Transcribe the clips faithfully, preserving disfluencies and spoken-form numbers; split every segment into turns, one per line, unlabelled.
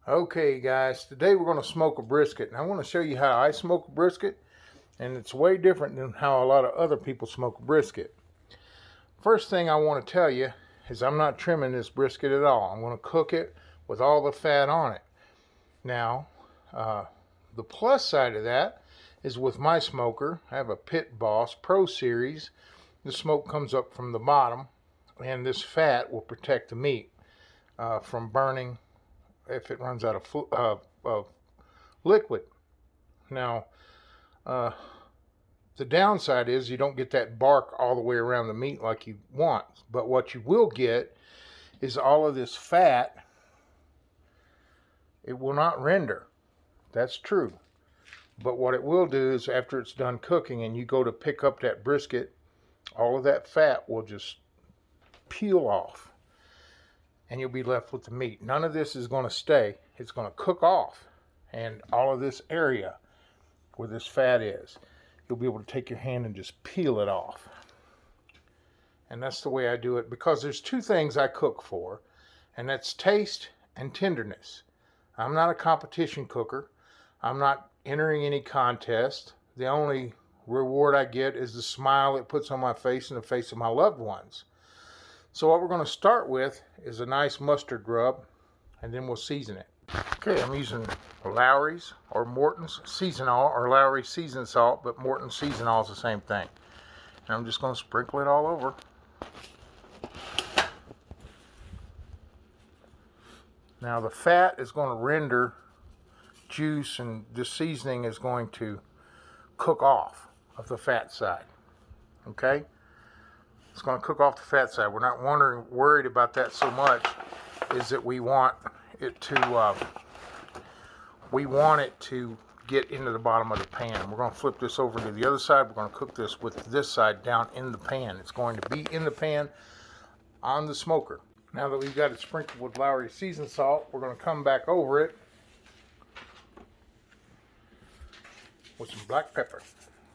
Okay guys, today we're going to smoke a brisket, and I want to show you how I smoke a brisket, and it's way different than how a lot of other people smoke a brisket. First thing I want to tell you is I'm not trimming this brisket at all. I'm going to cook it with all the fat on it. Now, uh, the plus side of that is with my smoker. I have a Pit Boss Pro Series. The smoke comes up from the bottom, and this fat will protect the meat uh, from burning if it runs out of, uh, of liquid. Now, uh, the downside is you don't get that bark all the way around the meat like you want. But what you will get is all of this fat. It will not render. That's true. But what it will do is after it's done cooking and you go to pick up that brisket, all of that fat will just peel off. And you'll be left with the meat. None of this is going to stay. It's going to cook off. And all of this area where this fat is, you'll be able to take your hand and just peel it off. And that's the way I do it, because there's two things I cook for, and that's taste and tenderness. I'm not a competition cooker. I'm not entering any contest. The only reward I get is the smile it puts on my face and the face of my loved ones. So what we're going to start with is a nice mustard rub, and then we'll season it. Okay, I'm using Lawry's or Morton's Seasonal, or Lawry's seasoned salt, but Morton's Seasonal is the same thing. And I'm just going to sprinkle it all over. Now the fat is going to render juice, and this seasoning is going to cook off of the fat side. Okay? It's going to cook off the fat side. We're not wondering, worried about that so much, is that we want it to uh, we want it to get into the bottom of the pan. We're going to flip this over to the other side. We're going to cook this with this side down in the pan. It's going to be in the pan on the smoker. Now that we've got it sprinkled with Lawry's seasoned salt, we're going to come back over it with some black pepper.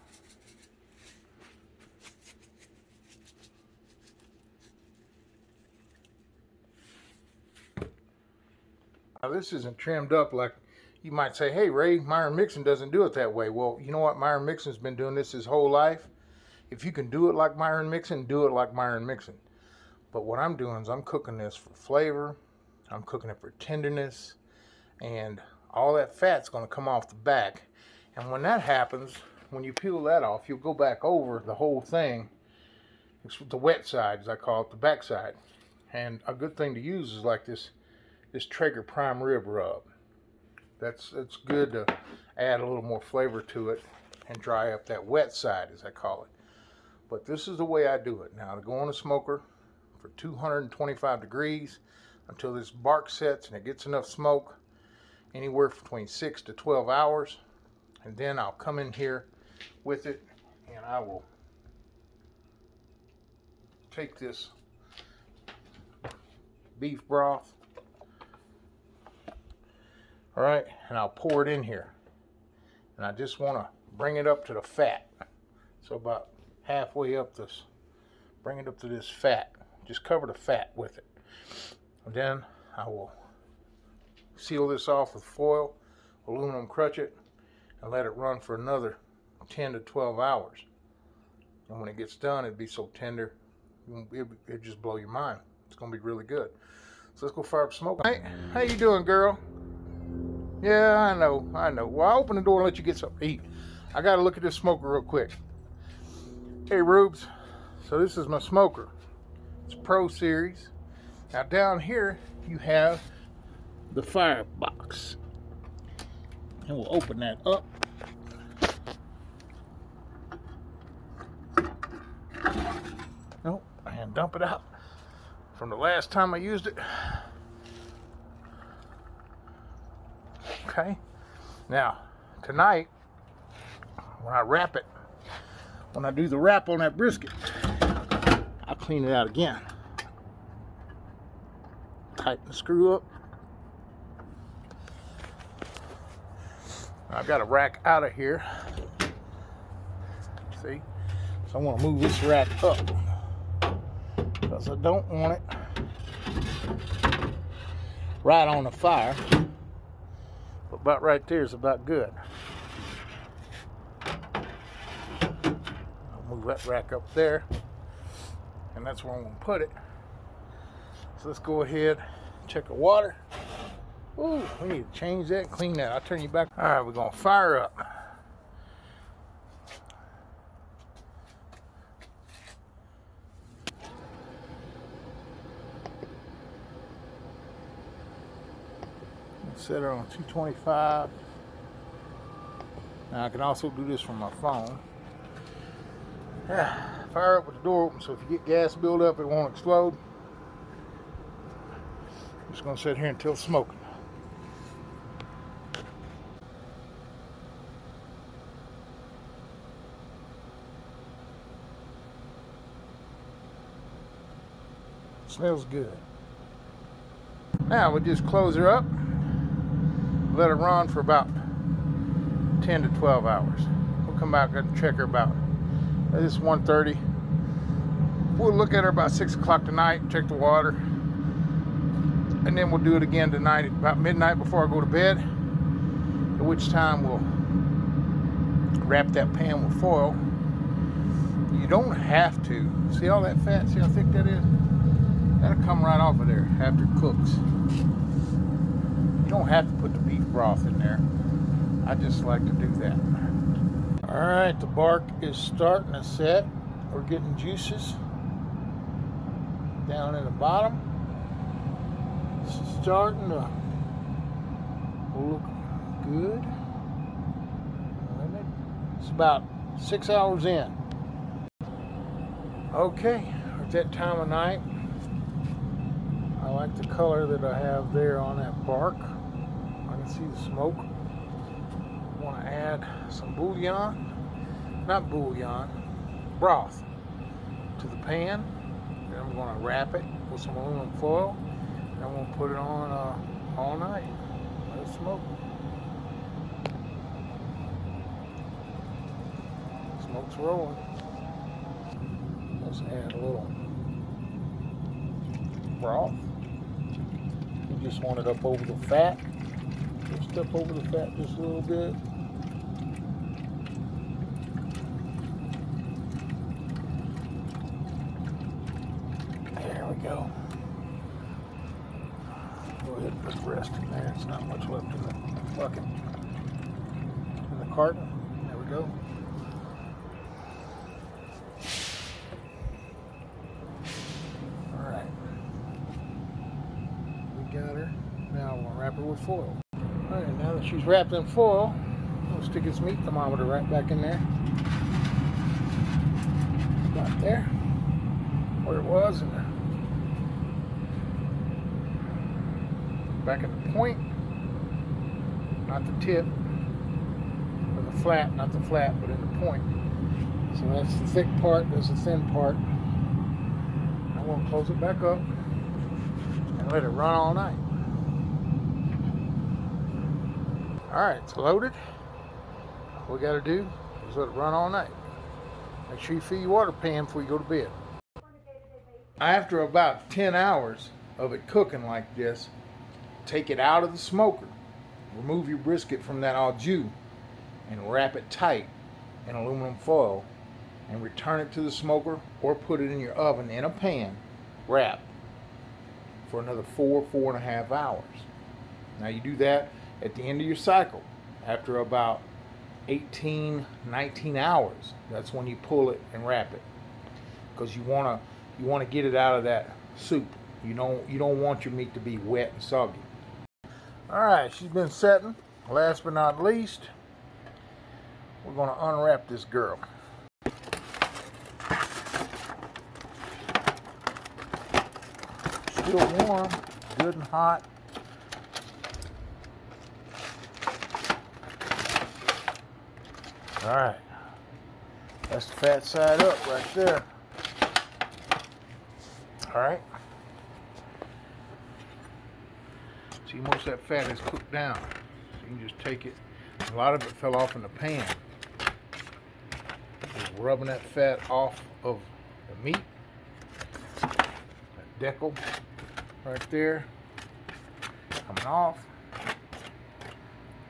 Now this isn't trimmed up like you might say, hey Ray, Myron Mixon doesn't do it that way. Well, you know what? Myron Mixon's been doing this his whole life. If you can do it like Myron Mixon, do it like Myron Mixon. But what I'm doing is I'm cooking this for flavor. I'm cooking it for tenderness. And all that fat's going to come off the back. And when that happens, when you peel that off, you'll go back over the whole thing. It's the wet side, as I call it, the back side. And a good thing to use is like this this Traeger prime rib rub. That's it's good to add a little more flavor to it and dry up that wet side, as I call it. But this is the way I do it. Now, to go on a smoker for two hundred twenty-five degrees until this bark sets and it gets enough smoke, anywhere between six to twelve hours, and then I'll come in here with it and I will take this beef broth. All right, and I'll pour it in here. And I just want to bring it up to the fat. So about halfway up this, bring it up to this fat. Just cover the fat with it. And then I will seal this off with foil, aluminum crutch it, and let it run for another ten to twelve hours. And when it gets done, it'll be so tender, it'll, it'll just blow your mind. It's going to be really good. So let's go fire up smoke. Hey, how you doing, girl? Yeah, I know, I know. Well, I'll open the door and let you get something to eat. I got to look at this smoker real quick. Hey, Rubes. So this is my smoker. It's Pro Series. Now down here, you have the firebox. And we'll open that up. Oh, and dump it out from the last time I used it. Okay, now tonight when I wrap it, when I do the wrap on that brisket, I'll clean it out again. Tighten the screw up. I've got a rack out of here. See? So I want to move this rack up because I don't want it right on the fire. About right there is about good. I'll move that rack up there, and that's where I'm going to put it. So let's go ahead, check the water. Ooh, we need to change that, clean that. I'll turn you back. All right, we're going to fire up. Set her on two twenty-five. Now I can also do this from my phone. Yeah, fire up with the door open so if you get gas buildup, it won't explode. I'm just going to sit here until it's smoking. Smells good. Now we'll just close her up. Let her run for about ten to twelve hours. We'll come back and check her about, this is one thirty. We'll look at her about six o'clock tonight, check the water, and then we'll do it again tonight at about midnight before I go to bed, at which time we'll wrap that pan with foil. You don't have to. See all that fat? See how thick that is? That'll come right off of there after it cooks. You don't have to put the beef broth in there. I just like to do that. All right, the bark is starting to set. We're getting juices down in the bottom. It's starting to look good. It's about six hours in. Okay, at that time of night, I like the color that I have there on that bark. I can see the smoke. I want to add some bouillon, not bouillon, broth to the pan. Then I'm going to wrap it with some aluminum foil. And I'm going to put it on uh, all night. Let it smoke. Smoke's rolling. Let's add a little broth. You just want it up over the fat. Just up over the fat just a little bit. There we go. Go ahead and put the rest in there. It's not much left in the bucket. In the carton. There we go. Alright. We got her. Now I'm going to wrap her with foil. Alright, now that she's wrapped in foil, we'll stick its meat thermometer right back in there. Right there. Where it was. And back at the point. Not the tip. Or the flat, not the flat, but in the point. So that's the thick part, there's the thin part. I'm going to close it back up and let it run all night. Alright, it's loaded. All we got to do is let it run all night. Make sure you fill your water pan before you go to bed. After about ten hours of it cooking like this, take it out of the smoker. Remove your brisket from that au jus and wrap it tight in aluminum foil and return it to the smoker or put it in your oven in a pan, wrap, for another four, four and a half hours. Now you do that at the end of your cycle. After about eighteen, nineteen hours, that's when you pull it and wrap it. Because you wanna you wanna get it out of that soup. You don't you don't want your meat to be wet and soggy. Alright, she's been setting. Last but not least, we're gonna unwrap this girl. Still warm, good and hot. Alright, that's the fat side up right there. Alright. See, most of that fat is cooked down. So you can just take it. A lot of it fell off in the pan. Just rubbing that fat off of the meat. That decal right there coming off.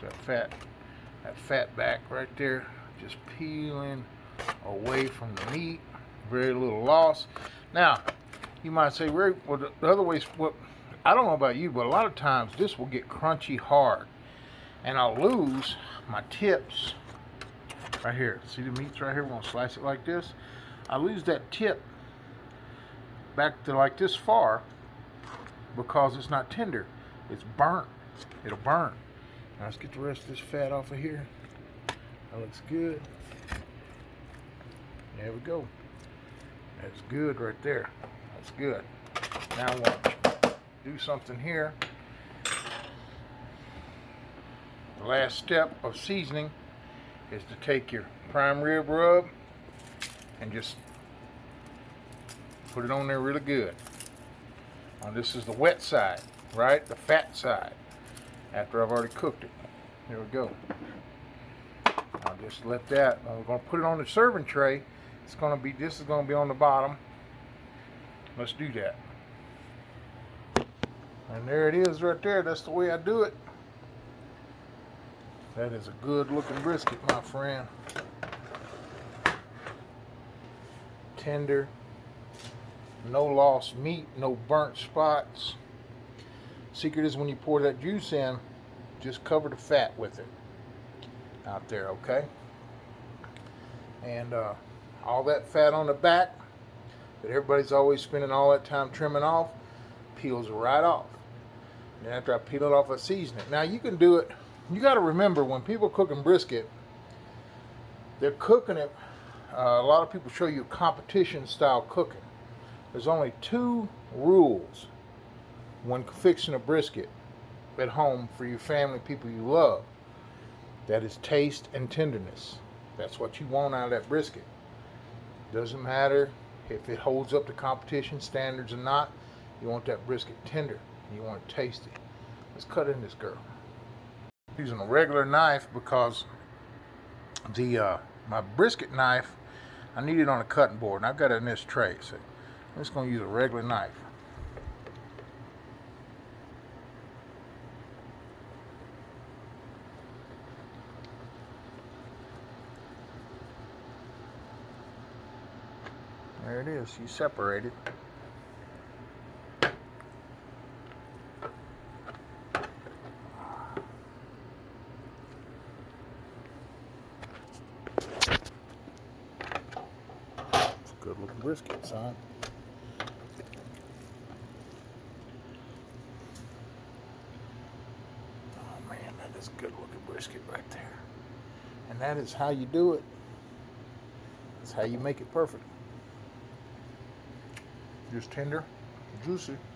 that fat, that fat back right there, just peeling away from the meat. Very little loss. Now, you might say, Ray, well, the, the other ways, what, I don't know about you, but a lot of times this will get crunchy hard, and I'll lose my tips right here. See the meat's right here? We're gonna slice it like this. I lose that tip back to like this far because it's not tender. It's burnt. It'll burn. Now let's get the rest of this fat off of here. That looks good. There we go. That's good right there. That's good. Now I want to do something here. The last step of seasoning is to take your prime rib rub and just put it on there really good. Now this is the wet side, right? The fat side. After I've already cooked it. Here we go. I'll just let that. We're going to put it on the serving tray. It's going to be. This is going to be on the bottom. Let's do that. And there it is right there. That's the way I do it. That is a good looking brisket, my friend. Tender. No lost meat. No burnt spots. Secret is when you pour that juice in, just cover the fat with it out there, okay? And uh, all that fat on the back that everybody's always spending all that time trimming off peels right off. And after I peel it off, I season it. Now you can do it. You got to remember, when people are cooking brisket, they're cooking it. Uh, a lot of people show you competition style cooking. There's only two rules when fixing a brisket at home for your family, people you love. That is taste and tenderness. That's what you want out of that brisket. Doesn't matter if it holds up to competition standards or not. You want that brisket tender. And you want it tasty. Let's cut in this girl. I'm using a regular knife because the uh, my brisket knife, I need it on a cutting board, and I've got it in this tray. So I'm just going to use a regular knife. There it is. You separate it. It's a good looking brisket, son. Oh man, that is a good looking brisket right there. And that is how you do it. That's how you make it perfect. Just tender, juicy.